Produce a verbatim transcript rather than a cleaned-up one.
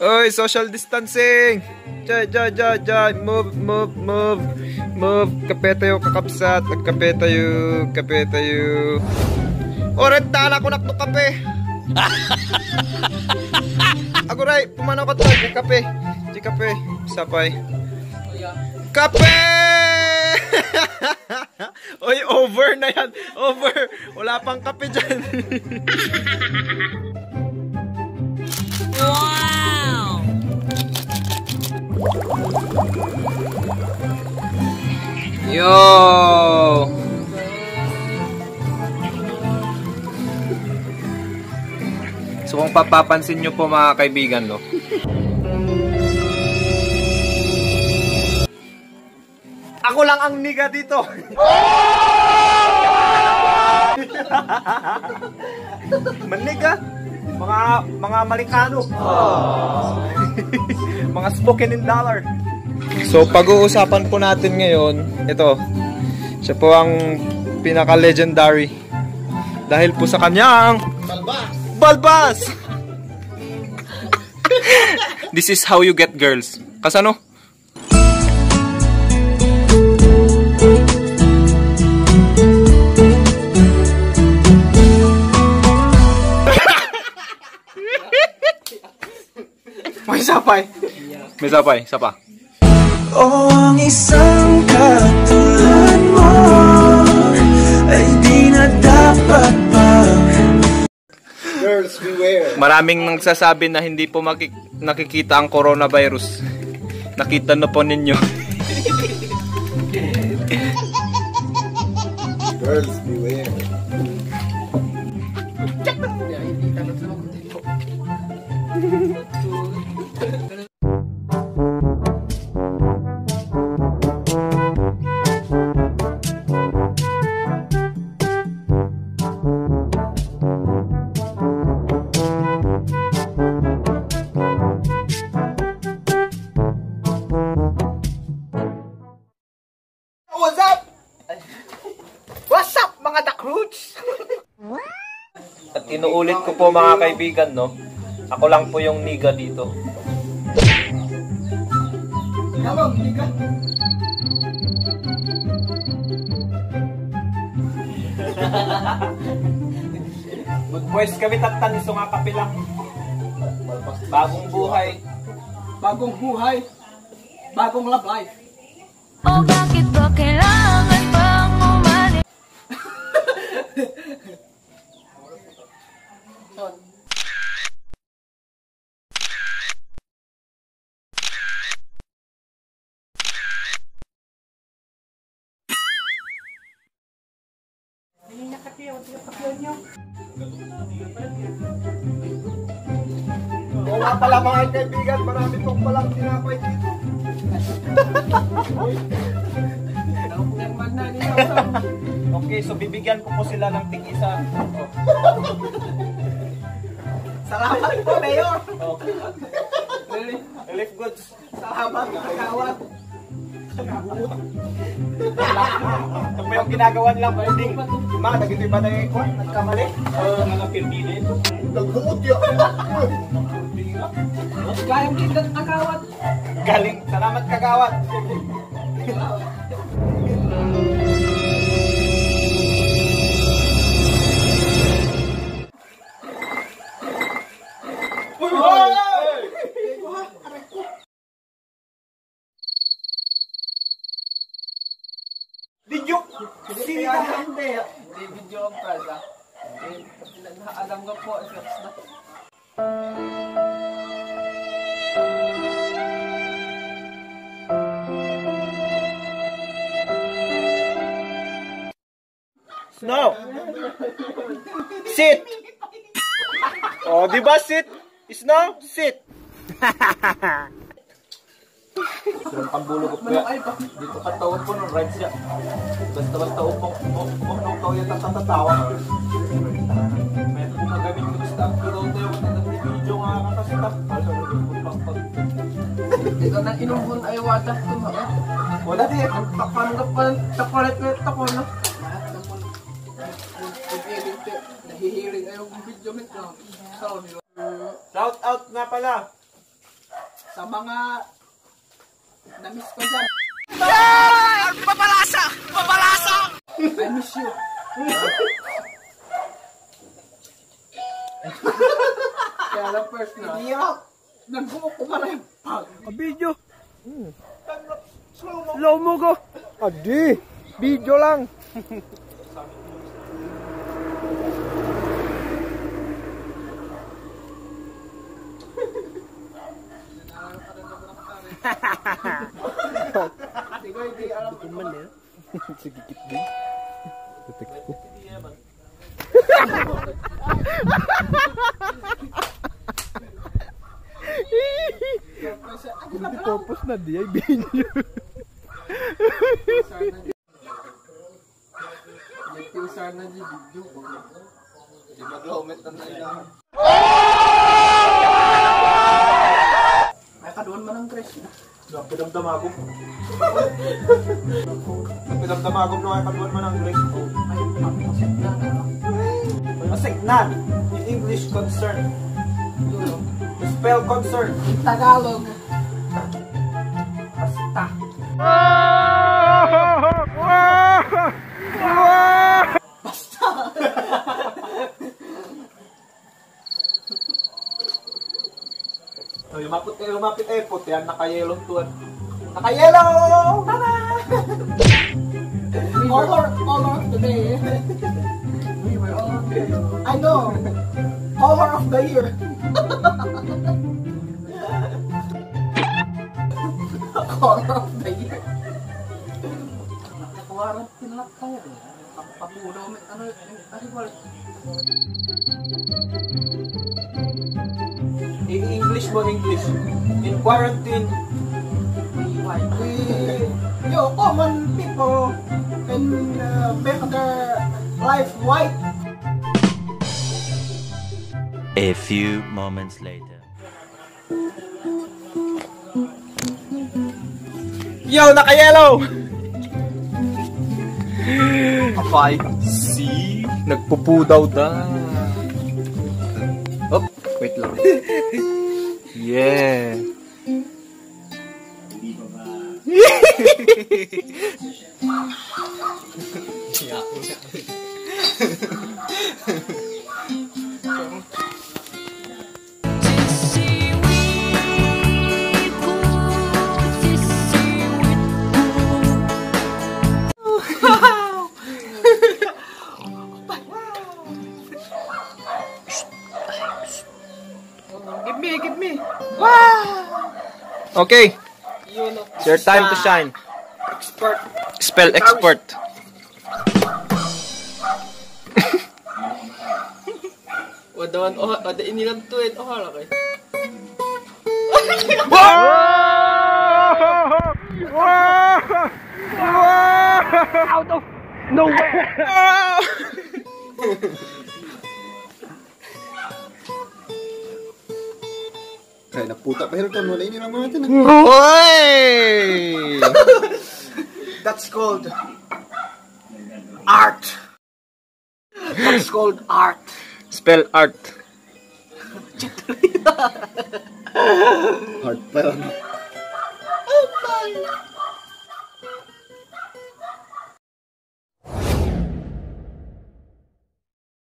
Oy, social distancing. Jay, jay, jay, jay. Move, move, move. Move. Kape tayo, kakapsat. Kape tayo, kape tayo. Orenta na ko nakto kape. Ako ray, pumanaw ka to. Di kape. Di kape. Sapay. Kape! Oy, over na yan. Over. Wala pang kape dyan. Wow! Yo! So kung papapansin nyo po mga kaibigan, no? Ako lang ang niga dito. Maniga. Mga mga Amerikano. Mga spoken in dollar. So pag-uusapan po natin ngayon, ito. Siya po ang pinaka-legendary. Dahil po sa kanyang balbas. Balbas. This is how you get girls. Kasano? May sapay. May sapay. Sapa. O ang isang katulad mo ay di na dapat pa. Girls, beware. Maraming nagsasabi na hindi po makik nakikita ang coronavirus. Nakita na po ninyo. Girls, beware. What's up? What's up mga Dakroots? At inuulit ko po mga kaibigan, no? Ako lang po yung niga dito. Hello, niga. Good boys kami tatanis nga kapilang. Bagong buhay. Bagong buhay. Bagong love life. O bakit ba kailangan pang umalis? Wala pala mga kaibigan, marami pong palang tinapay dito. Okay, so bibigyan ko po sila ng tig-isa. Salamat po, Mayor. Okay. Relief goods. Salamat, kakawat. Ito po yung ginagawa nilang pudding. Ma, nagiti ba na yung ikon? Nagkamali? Uh, mga pirbili. Naghuot yun. Kayang tingkat kakawat. Galing. Salamat kagawad. Video. Hindi, hindi. Hindi video ang prasa. Alam ko po, effects na. No. Sit. Oh, di ba sit? Snow, sit. Silang pambulo ko kuya. Dito ka tawag po ng right siya. Basta-basta upok. Upok nung tao yung tatatatawa. May ito gumagamit ko basta ang piloto yung video nga kakasita. Dito na inumbun ay watak ko ha. Wala di. Tapanggap pa, tapalit ko yung tapon na. Nahihiring ayaw kong video nito. Shout out nga pala Sa mga na-miss ko dyan. Papalasa! Papalasa! I miss you. Kaya lang first na. Hirap. Nag-buok ko pa rin. Video. Slow mo ko. Adi, video lang. Sige, hindi alam ko man eh. Sige, kit din. Tutik ko. Hindi purpose na di ay video. Yung sana di video ko. Hindi mag-comment na nailangan. Ay, kaduan man ang Chris. Napidamdamagom. Napidamdamagom na kaya kaduan man ang Grace. Ay, mamasip na na. Masignan. In English, concern. Spell concern. In Tagalog. Basta. Basta. So, lumapit eh, lumapit eh, puti yan, naka-yellow tuwan. Naka-yellow! Tara! Color, color of the day. We were all I know. Color of the year. Color of the year. Nakawaran tinlak tayo. Papulo mo ano ano wala. In English mo, English. In quarantine, We, yo, common people can uh, make their life white. A few moments later. yo, naka-yellow! Apay, see? Nagpupudaw da. Oh, wait lang. Yeah. Give me, give me. Okay, You know. it's your time to shine. Expert. Spell export. Wadawan oh, wada inilang tuwid oh hala kay. Out of nowhere. Kaya na puta pa Hilton, wala ini lang mga natin. Oy! That's called art. That's called art. Spell art. Hard pa lang. Oh my.